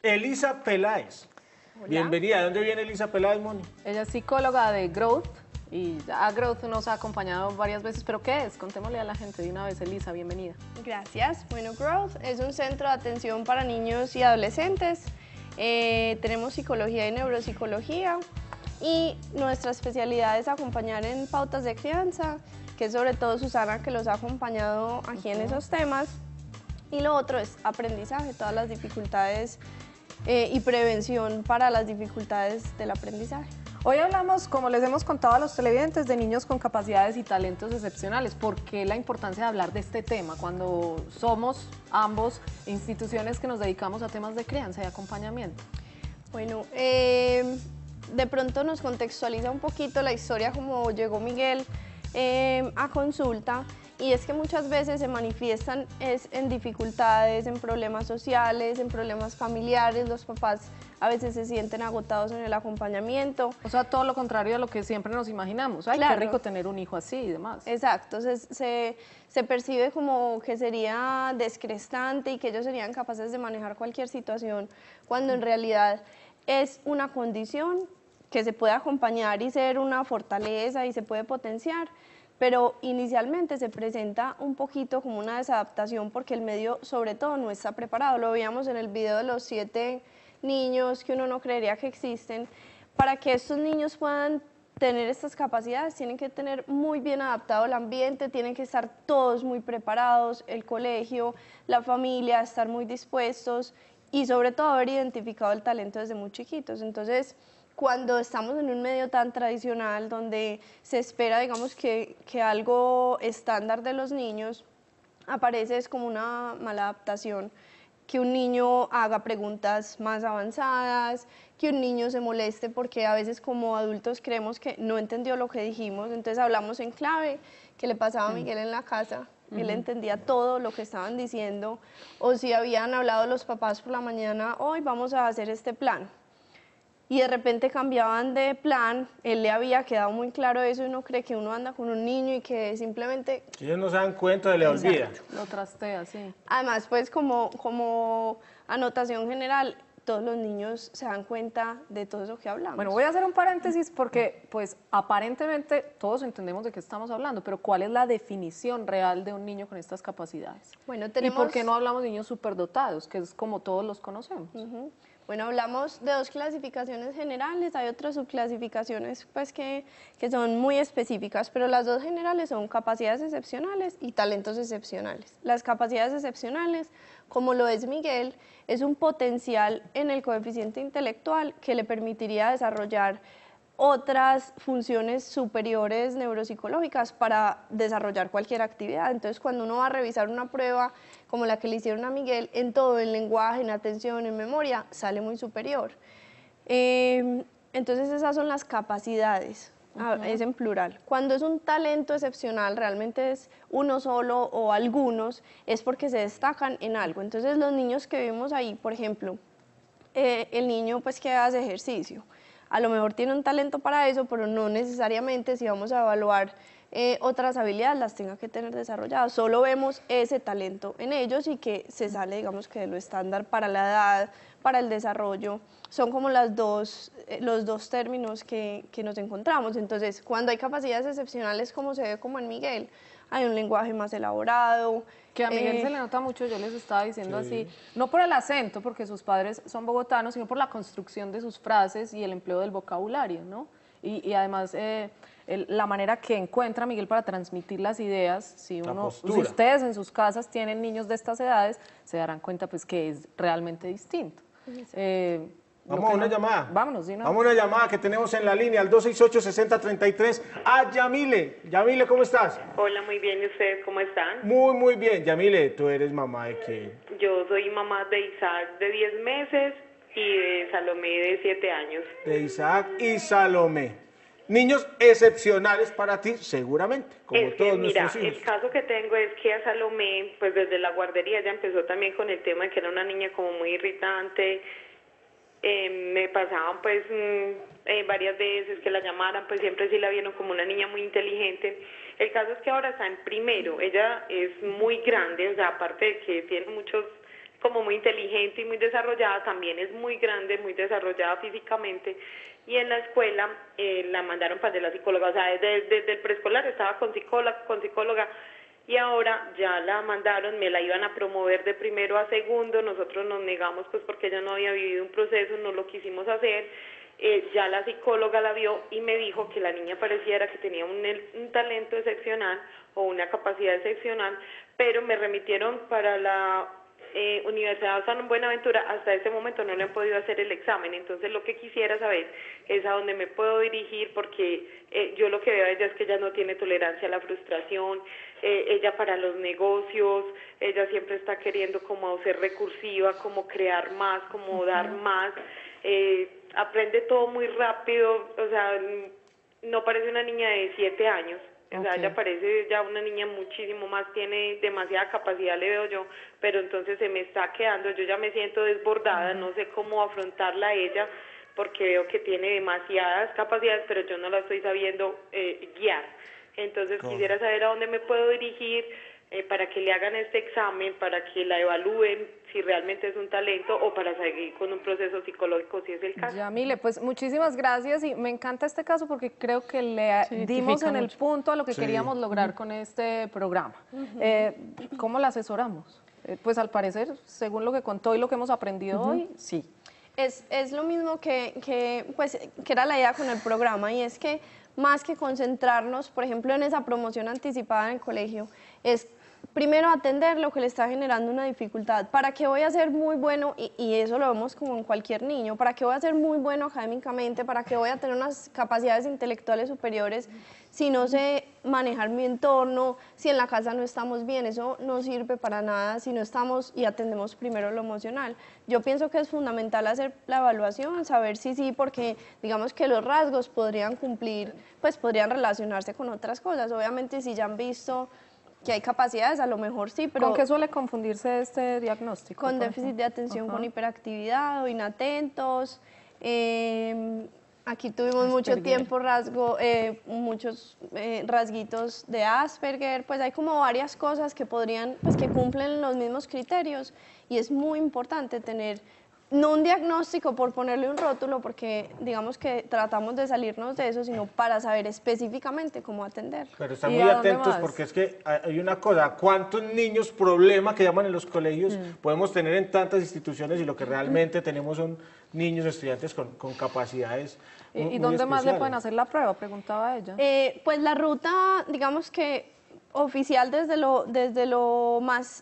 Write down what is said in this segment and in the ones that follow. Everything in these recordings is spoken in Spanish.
Elisa Peláez. Hola. Bienvenida. ¿De dónde viene Elisa Peláez, Moni? Ella es psicóloga de Growth y a Growth nos ha acompañado varias veces, pero ¿qué es? Contémosle a la gente de una vez, Elisa, bienvenida. Gracias. Bueno, Growth es un centro de atención para niños y adolescentes. Tenemos psicología y neuropsicología y nuestra especialidad es acompañar en pautas de crianza, que es sobre todo Susana que los ha acompañado aquí en esos temas. Y lo otro es aprendizaje, todas las dificultades y prevención para las dificultades del aprendizaje. Hoy hablamos, como les hemos contado a los televidentes, de niños con capacidades y talentos excepcionales. ¿Por qué la importancia de hablar de este tema cuando somos ambos instituciones que nos dedicamos a temas de crianza y acompañamiento? Bueno, de pronto nos contextualiza un poquito la historia como llegó Miguel a consulta, y es que muchas veces se manifiestan en dificultades, en problemas sociales, en problemas familiares. Los papás a veces se sienten agotados en el acompañamiento. O sea, todo lo contrario a lo que siempre nos imaginamos. Ay, Claro. qué rico tener un hijo así y demás. Exacto, se percibe como que sería descrestante y que ellos serían capaces de manejar cualquier situación, cuando en realidad es una condición que se puede acompañar y ser una fortaleza y se puede potenciar, pero inicialmente se presenta un poquito como una desadaptación porque el medio sobre todo no está preparado. Lo veíamos en el video de los 7 niños que uno no creería que existen. Para que estos niños puedan tener estas capacidades tienen que tener muy bien adaptado el ambiente, tienen que estar todos muy preparados, el colegio, la familia, estar muy dispuestos y sobre todo haber identificado el talento desde muy chiquitos. Entonces, cuando estamos en un medio tan tradicional donde se espera, digamos, que algo estándar de los niños, aparece es como una mala adaptación, que un niño haga preguntas más avanzadas, que un niño se moleste porque a veces como adultos creemos que no entendió lo que dijimos, entonces hablamos en clave, que le pasaba a Miguel en la casa, él entendía todo lo que estaban diciendo, o si habían hablado los papás por la mañana, hoy vamos a hacer este plan, y de repente cambiaban de plan, él le había quedado muy claro eso y uno cree que uno anda con un niño y que simplemente... Ellos no se dan cuenta, se le olvida. Lo trastea, sí. Además, pues como anotación general, todos los niños se dan cuenta de todo eso que hablamos. Bueno, voy a hacer un paréntesis porque, pues, aparentemente todos entendemos de qué estamos hablando, pero ¿cuál es la definición real de un niño con estas capacidades? Bueno, ¿Y por qué no hablamos de niños superdotados, que es como todos los conocemos? Bueno, hablamos de 2 clasificaciones generales, hay otras subclasificaciones pues, que son muy específicas, pero las 2 generales son capacidades excepcionales y talentos excepcionales. Las capacidades excepcionales, como lo es Miguel, es un potencial en el coeficiente intelectual que le permitiría desarrollar otras funciones superiores neuropsicológicas para desarrollar cualquier actividad. Entonces, cuando uno va a revisar una prueba como la que le hicieron a Miguel, en todo, en lenguaje, en atención, en memoria, sale muy superior. Entonces, esas son las capacidades, es en plural. Cuando es un talento excepcional, realmente es uno solo o algunos, es porque se destacan en algo. Entonces, los niños que vimos ahí, por ejemplo, el niño pues que hace ejercicio, a lo mejor tiene un talento para eso, pero no necesariamente si vamos a evaluar otras habilidades las tenga que tener desarrolladas. Solo vemos ese talento en ellos y que se sale, digamos, que de lo estándar para la edad, para el desarrollo. Son como los dos términos que nos encontramos. Entonces, cuando hay capacidades excepcionales, como se ve como en Miguel, hay un lenguaje más elaborado. Que a Miguel se le nota mucho, yo les estaba diciendo así, no por el acento, porque sus padres son bogotanos, sino por la construcción de sus frases y el empleo del vocabulario, ¿no? Y además la manera que encuentra Miguel para transmitir las ideas, si ustedes en sus casas tienen niños de estas edades, se darán cuenta pues que es realmente distinto. Vamos a una llamada. Vámonos, ¿sí, no? Vamos a una llamada que tenemos en la línea, al 268-6033, a Yamile. Yamile, ¿cómo estás? Hola, muy bien. ¿Y ustedes cómo están? Muy, muy bien. Yamile, ¿tú eres mamá de quién? Yo soy mamá de Isaac de 10 meses y de Salomé de 7 años. De Isaac y Salomé. Niños excepcionales para ti, seguramente, como Es que, todos mira, nuestros hijos. el caso que tengo es que a Salomé, pues desde la guardería ella empezó también con el tema de que era una niña como muy irritante. Me pasaban pues varias veces que la llamaran, pues siempre sí la vieron como una niña muy inteligente. El caso es que ahora está en primero, ella es muy grande, o sea, aparte de que tiene muchos como muy inteligente y muy desarrollada, también es muy grande, muy desarrollada físicamente, y en la escuela la mandaron para la psicóloga, o sea, desde el preescolar estaba con psicóloga, y ahora ya la mandaron, me la iban a promover de primero a segundo, nosotros nos negamos pues porque ella no había vivido un proceso, no lo quisimos hacer, ya la psicóloga la vio y me dijo que la niña pareciera que tenía un talento excepcional o una capacidad excepcional, pero me remitieron para la Universidad San Buenaventura. Hasta ese momento no le han podido hacer el examen, entonces lo que quisiera saber es a dónde me puedo dirigir, porque yo lo que veo a ella es que ella no tiene tolerancia a la frustración, ella para los negocios, ella siempre está queriendo como ser recursiva, como crear más, como dar más, aprende todo muy rápido, o sea, no parece una niña de 7 años. O sea, ella parece ya una niña muchísimo más, tiene demasiada capacidad, le veo yo, pero entonces se me está quedando, yo ya me siento desbordada, no sé cómo afrontarla a ella, porque veo que tiene demasiadas capacidades, pero yo no la estoy sabiendo guiar. Entonces quisiera saber a dónde me puedo dirigir para que le hagan este examen, para que la evalúen si realmente es un talento o para seguir con un proceso psicológico si es el caso. Yamile, pues muchísimas gracias y me encanta este caso porque creo que le dimos en el punto a lo que queríamos lograr con este programa. ¿Cómo la asesoramos? Pues al parecer, según lo que contó y lo que hemos aprendido hoy, sí. Es lo mismo que era la idea con el programa, y es que más que concentrarnos, por ejemplo, en esa promoción anticipada en el colegio, es primero atender lo que le está generando una dificultad. ¿Para qué voy a ser muy bueno? Y eso lo vemos como en cualquier niño. ¿Para qué voy a ser muy bueno académicamente? ¿Para qué voy a tener unas capacidades intelectuales superiores si no sé manejar mi entorno, si en la casa no estamos bien? Eso no sirve para nada si no estamos y atendemos primero lo emocional. Yo pienso que es fundamental hacer la evaluación, saber si sí, porque digamos que los rasgos podrían cumplir, pues podrían relacionarse con otras cosas. Obviamente si ya han visto que hay capacidades, a lo mejor sí, pero... ¿Con qué suele confundirse este diagnóstico? Con déficit de atención, con hiperactividad o inatentos. Aquí tuvimos mucho tiempo muchos rasguitos de Asperger, pues hay como varias cosas que podrían, pues que cumplen los mismos criterios, y es muy importante tener no un diagnóstico por ponerle un rótulo, porque digamos que tratamos de salirnos de eso, sino para saber específicamente cómo atender. Pero están muy atentos porque es que hay una cosa, ¿cuántos niños problema que llaman en los colegios podemos tener en tantas instituciones, y lo que realmente tenemos son niños, estudiantes con capacidades ¿Y dónde más le pueden hacer la prueba? Preguntaba ella. Pues la ruta, digamos que oficial desde lo más...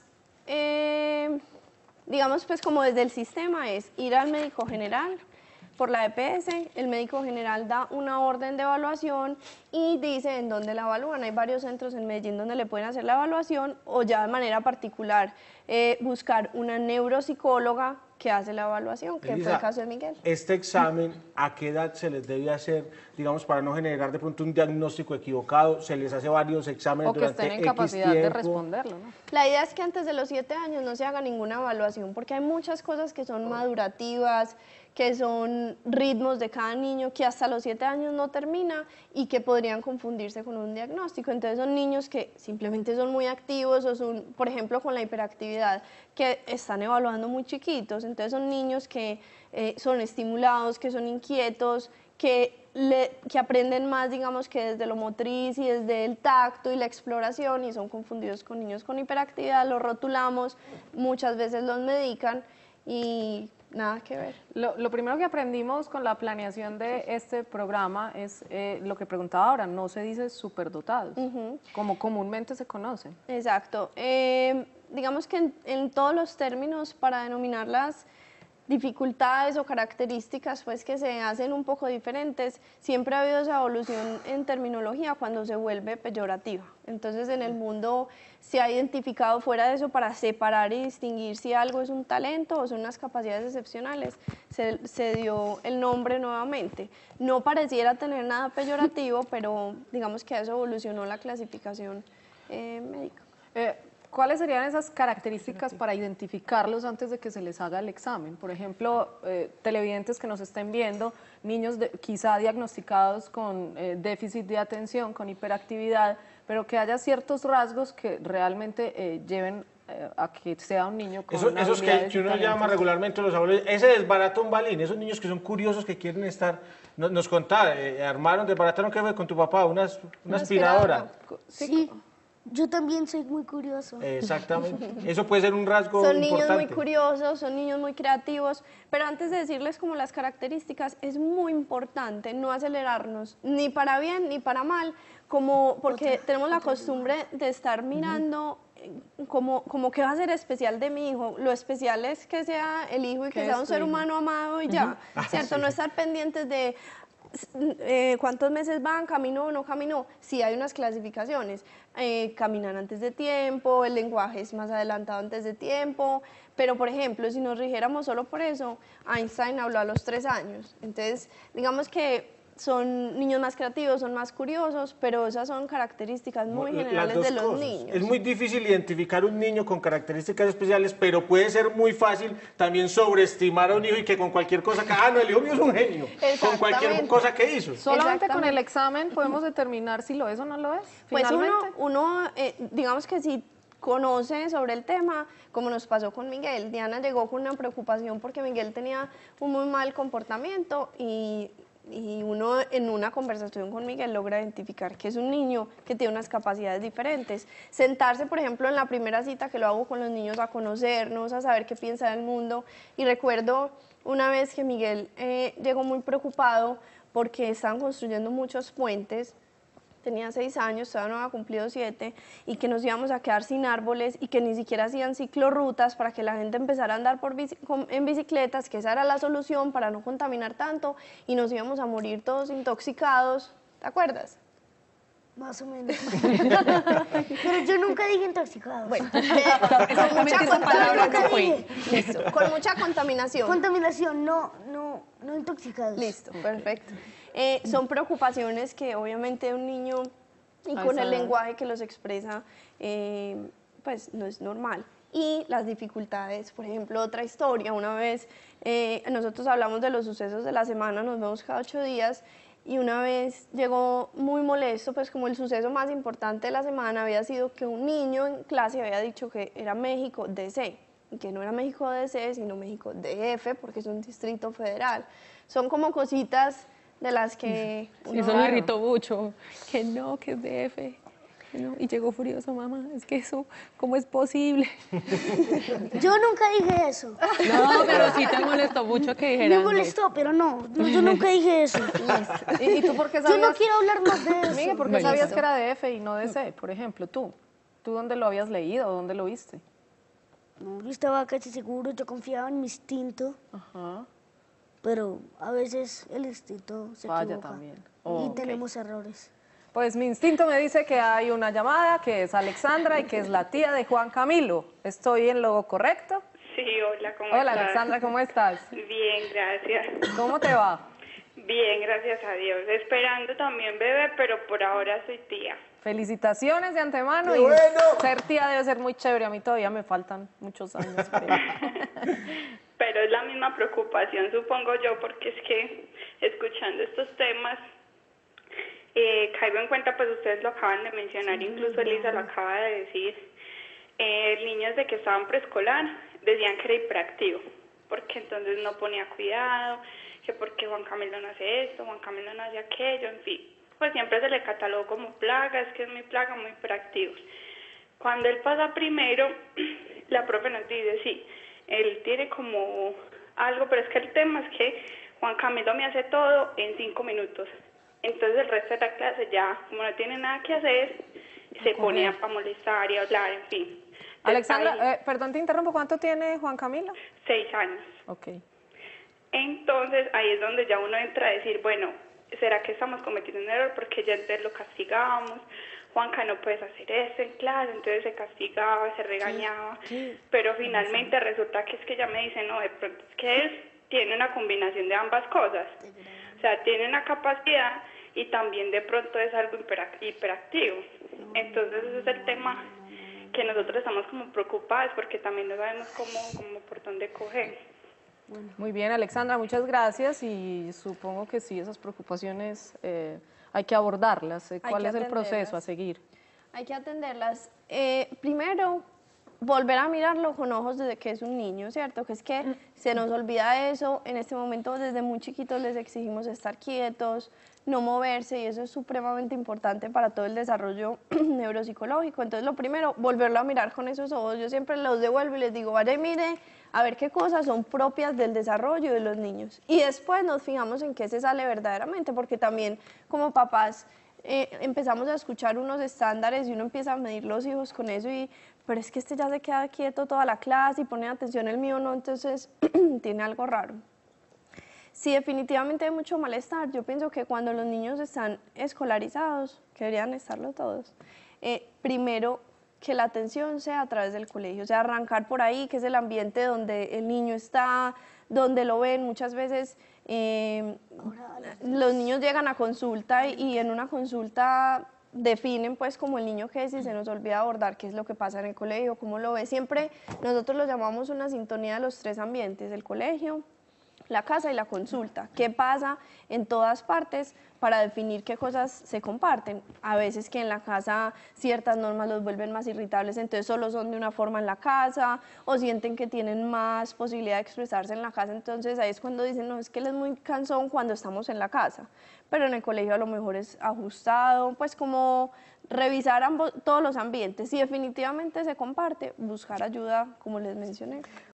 digamos pues como desde el sistema es ir al médico general por la EPS, el médico general da una orden de evaluación y dice en dónde la evalúan. Hay varios centros en Medellín donde le pueden hacer la evaluación, o ya de manera particular buscar una neuropsicóloga que hace la evaluación, que Elisa, fue el caso de Miguel. ¿Este examen a qué edad se les debe hacer, digamos, para no generar de pronto un diagnóstico equivocado? ¿Se les hace varios exámenes O que durante estén en X capacidad de tiempo? responderlo, ¿no? La idea es que antes de los 7 años no se haga ninguna evaluación, porque hay muchas cosas que son madurativas, que son ritmos de cada niño, que hasta los 7 años no termina y que podrían confundirse con un diagnóstico. Entonces son niños que simplemente son muy activos, o son, por ejemplo, con la hiperactividad, que están evaluando muy chiquitos. Entonces son niños que son estimulados, que son inquietos, que aprenden más, digamos, que desde lo motriz y desde el tacto y la exploración, y son confundidos con niños con hiperactividad. Los rotulamos, muchas veces los medican y nada que ver. Lo primero que aprendimos con la planeación de este programa es lo que preguntaba ahora, no se dice superdotados, como comúnmente se conocen. Exacto. Digamos que en todos los términos para denominar las dificultades o características pues que se hacen un poco diferentes, siempre ha habido esa evolución en terminología cuando se vuelve peyorativa. Entonces en el mundo se ha identificado fuera de eso para separar y distinguir si algo es un talento o son unas capacidades excepcionales. Se dio el nombre nuevamente. No pareciera tener nada peyorativo, pero digamos que a eso evolucionó la clasificación médica. ¿Cuáles serían esas características para identificarlos antes de que se les haga el examen? Por ejemplo, televidentes que nos estén viendo, niños quizá diagnosticados con déficit de atención, con hiperactividad, pero que haya ciertos rasgos que realmente lleven a que sea un niño con unas esos habilidades que y uno talentos. llama regularmente los abuelos, ese desbarata un balín, esos niños que son curiosos, que quieren estar, nos contaba, desbarataron, ¿qué fue con tu papá? Una aspiradora. Sí, yo también soy muy curioso. Exactamente, eso puede ser un rasgo Son niños importante. muy curiosos, son niños muy creativos, pero antes de decirles como las características, es muy importante no acelerarnos, ni para bien ni para mal, porque tenemos la costumbre de estar mirando como que va a ser especial de mi hijo. Lo especial es que sea el hijo y que sea un ser humano amado y ya, ¿cierto? Sí. No estar pendientes de cuántos meses van, caminó o no caminó. Sí hay unas clasificaciones, caminan antes de tiempo, el lenguaje es más adelantado antes de tiempo, pero por ejemplo, si nos rigiéramos solo por eso, Einstein habló a los 3 años. Entonces, digamos que son niños más creativos, son más curiosos, pero esas son características muy generales de los niños. Es muy difícil identificar un niño con características especiales, pero puede ser muy fácil también sobreestimar a un hijo y que con cualquier cosa, no, el hijo mío es un genio, con cualquier cosa que hizo. Solamente con el examen podemos determinar si lo es o no lo es. Pues Finalmente. uno digamos que si conoce sobre el tema, como nos pasó con Miguel. Diana llegó con una preocupación porque Miguel tenía un muy mal comportamiento y uno en una conversación con Miguel logra identificar que es un niño que tiene unas capacidades diferentes. Sentarse, por ejemplo, en la primera cita que lo hago con los niños a conocernos, a saber qué piensa del mundo. Y recuerdo una vez que Miguel llegó muy preocupado porque estaban construyendo muchos puentes. Tenía 6 años, todavía no había cumplido 7, y que nos íbamos a quedar sin árboles y que ni siquiera hacían ciclorrutas para que la gente empezara a andar en bicicletas, que esa era la solución para no contaminar tanto, y nos íbamos a morir todos intoxicados. ¿Te acuerdas? Más o menos. Pero yo nunca dije intoxicado. Bueno, con mucha contaminación. Contaminación, no intoxicados. Listo, perfecto. Son preocupaciones que obviamente un niño, y con el lenguaje que los expresa, pues no es normal. Y las dificultades, por ejemplo, otra historia, una vez nosotros hablamos de los sucesos de la semana, nos vemos cada 8 días, y una vez llegó muy molesto, pues como el suceso más importante de la semana había sido que un niño en clase había dicho que era México DC, y que no era México DC, sino México DF, porque es un distrito federal. Son como cositas de las que... Sí, eso me irritó mucho, que es DF. No, y llegó furioso, mamá, es que eso, ¿cómo es posible? Yo nunca dije eso. No, pero sí te molestó mucho que dijeran. Me molestó, pero no, yo nunca dije eso. ¿Y tú por qué Yo sabías? no quiero hablar más de eso. Miguel, ¿por qué sabías que era DF y no DC, por ejemplo, tú? ¿Tú dónde lo habías leído? ¿Dónde lo viste? No, yo estaba casi seguro, yo confiaba en mi instinto, Ajá. pero a veces el instinto se Falla equivoca. también. Y Ok. tenemos errores. Pues mi instinto me dice que hay una llamada, que es Alexandra y que es la tía de Juan Camilo. ¿Estoy en lo correcto? Sí, hola, ¿cómo Hola estás? Alexandra, ¿cómo estás? Bien, gracias. ¿Cómo te va? Bien, gracias a Dios. Esperando también bebé, pero por ahora soy tía. Felicitaciones de antemano. ¡Qué Y bueno! ser tía debe ser muy chévere. A mí todavía me faltan muchos años. Pero es la misma preocupación, supongo yo, porque es que escuchando estos temas, caigo en cuenta, pues ustedes lo acaban de mencionar, incluso Elisa lo acaba de decir, niños de que estaban preescolar decían que era hiperactivo, porque entonces no ponía cuidado, que porque Juan Camilo no hace esto, Juan Camilo no hace aquello, en fin, pues siempre se le catalogó como plaga, es que es muy plaga, muy hiperactivo. Cuando él pasa primero, la profe nos dice, sí, él tiene como algo, pero es que el tema es que Juan Camilo me hace todo en 5 minutos. Entonces el resto de la clase ya, como no tiene nada que hacer, se pone a molestar y a hablar, en fin. Entonces, Alexandra, perdón, te interrumpo, ¿cuánto tiene Juan Camilo? 6 años. Ok. Entonces ahí es donde ya uno entra a decir, bueno, ¿será que estamos cometiendo un error? Porque ya entonces lo castigábamos. Juanca, no puedes hacer eso en clase, entonces se castigaba, se regañaba. Pero finalmente resulta que es que ella me dice, no, de pronto es que él tiene una combinación de ambas cosas. O sea, tiene una capacidad y también de pronto es algo hiperactivo. Entonces ese es el tema que nosotros estamos como preocupados porque también no sabemos cómo por dónde coger. Muy bien, Alexandra, muchas gracias y supongo que sí, esas preocupaciones hay que abordarlas. ¿Cuál que es el proceso atenderlas. a seguir? Hay que atenderlas. Primero, volver a mirarlo con ojos desde que es un niño, ¿cierto? Que es que se nos olvida eso. En este momento, desde muy chiquitos les exigimos estar quietos, no moverse, y eso es supremamente importante para todo el desarrollo neuropsicológico. Entonces, lo primero, volverlo a mirar con esos ojos. Yo siempre los devuelvo y les digo, vaya y mire a ver qué cosas son propias del desarrollo de los niños. Y después nos fijamos en qué se sale verdaderamente, porque también como papás empezamos a escuchar unos estándares y uno empieza a medir los hijos con eso, pero es que este ya se queda quieto toda la clase y pone atención, el mío no, entonces tiene algo raro. Sí, definitivamente hay mucho malestar. Yo pienso que cuando los niños están escolarizados, que deberían estarlo todos, primero que la atención sea a través del colegio, o sea, arrancar por ahí, que es el ambiente donde el niño está, donde lo ven. Muchas veces los niños llegan a consulta y en una consulta definen pues como el niño que es, y se nos olvida abordar qué es lo que pasa en el colegio, cómo lo ve. Siempre nosotros lo llamamos una sintonía de los tres ambientes, el colegio, la casa y la consulta. ¿Qué pasa en todas partes para definir qué cosas se comparten? A veces que en la casa ciertas normas los vuelven más irritables, entonces solo son de una forma en la casa, o sienten que tienen más posibilidad de expresarse en la casa, entonces ahí es cuando dicen, no, es que él es muy cansón cuando estamos en la casa, pero en el colegio a lo mejor es ajustado, pues como revisar todos los ambientes. Si definitivamente se comparte, buscar ayuda, como les mencioné.